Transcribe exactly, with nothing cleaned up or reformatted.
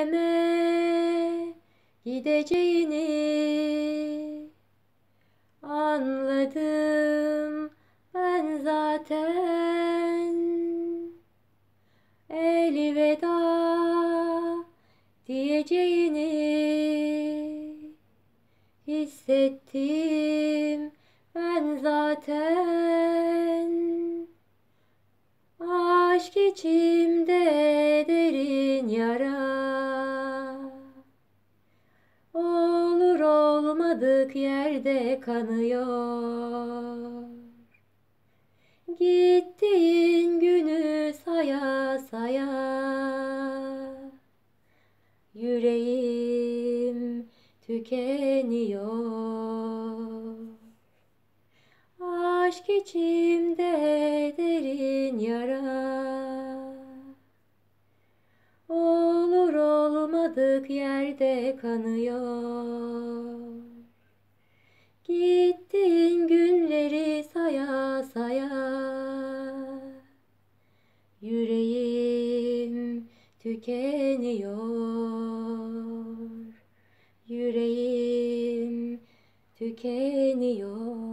cehenneme gideceğini anladım ben zaten. Elveda diyeceğini hissettim ben zaten. Aşk içimde derin yara, olur olmadık yerde kanıyor. Gittiğin günü saya saya, yüreğim tükeniyor. Aşk içimde derin yara, olur olmadık yerde kanıyor. Gittiğin günleri saya saya, yüreğim tükeniyor. Yüreğim tükeniyor.